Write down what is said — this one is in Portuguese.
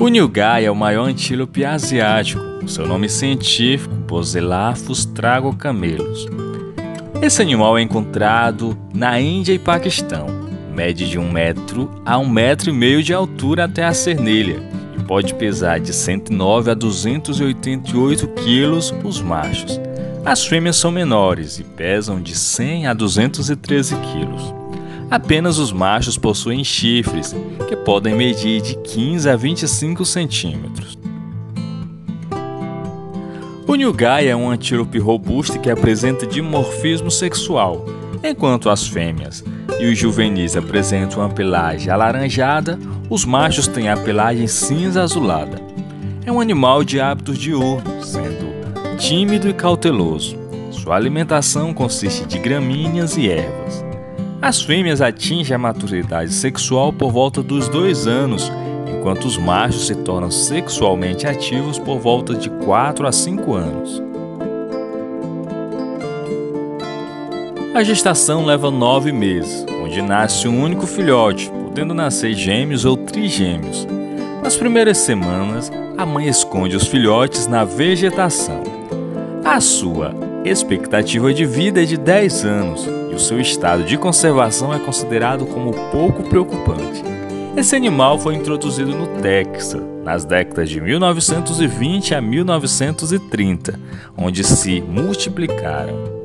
O nilgai é o maior antílope asiático, o seu nome científico, Boselaphus tragocamelus. Esse animal é encontrado na Índia e Paquistão. Mede de 1 metro a 1,5 metro de altura até a cernelha e pode pesar de 109 a 288 quilos os machos. As fêmeas são menores e pesam de 100 a 213 quilos. Apenas os machos possuem chifres, que podem medir de 15 a 25 centímetros. O nilgai é um antílope robusto que apresenta dimorfismo sexual, enquanto as fêmeas e os juvenis apresentam uma pelagem alaranjada, os machos têm a pelagem cinza azulada. É um animal de hábitos diurnos, sendo tímido e cauteloso. Sua alimentação consiste de gramíneas e ervas. As fêmeas atingem a maturidade sexual por volta dos 2 anos, enquanto os machos se tornam sexualmente ativos por volta de 4 a 5 anos. A gestação leva 9 meses, onde nasce um único filhote, podendo nascer gêmeos ou trigêmeos. Nas primeiras semanas, a mãe esconde os filhotes na vegetação. A sua expectativa de vida é de 10 anos e o seu estado de conservação é considerado como pouco preocupante. Esse animal foi introduzido no Texas nas décadas de 1920 a 1930, onde se multiplicaram.